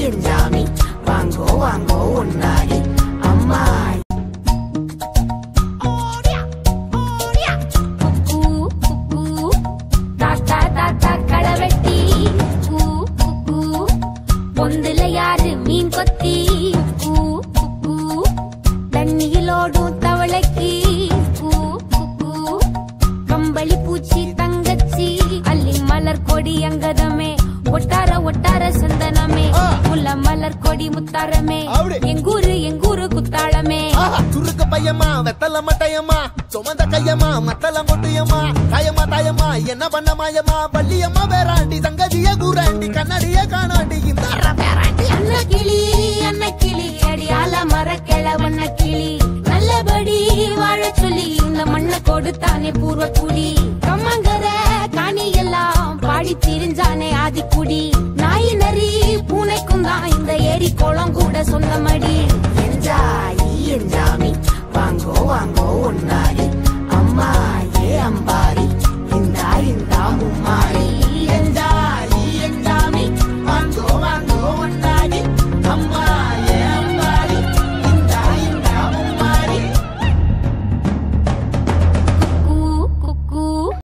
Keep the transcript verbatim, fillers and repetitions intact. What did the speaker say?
என்ஜாமி வாங்கோ வாங்கோ ஒன்னாரி அம்மா தாத்தா தாத்தா கடவெட்டி பொந்துல யாரு மீன் கொத்தி தண்ணியிலோடும் தவளைக்கு கம்பளி பூச்சி தங்கச்சி அள்ளி மலர் கொடி அங்கதமே ஒட்டார ஒட்டார சந்தனமே முல்ல மலர் கொடி முத்தாரமே எங்கூரு எங்கூரு குத்தாளமே சுருக்கு பையமா வெத்தல மட்டையம்மா சுமந்த கையம்மா மத்தல மொட்டையம்மா தாயம்மா தாயம்மா என்ன பண்ண மாயம்மா பள்ளியம்மா வேறாண்டி சங்கதிய கூறாண்டி கண்ணடிய காணாண்டி இந்த அண்ண கிளி அண்ண கிளி அடியால மர கிழவண்ண கிளி நல்லபடி வாழ சொல்லி இந்த மண்ணை கொடுத்தானே பூர்வ குடி கம்மங்கர காணி எல்லாம் பாடி திரிஞ்சானே ஆதிக்குடி நாய் நரி பூனைக்கும் தான் இந்த ஏரி குளம் கூட சொந்தமடி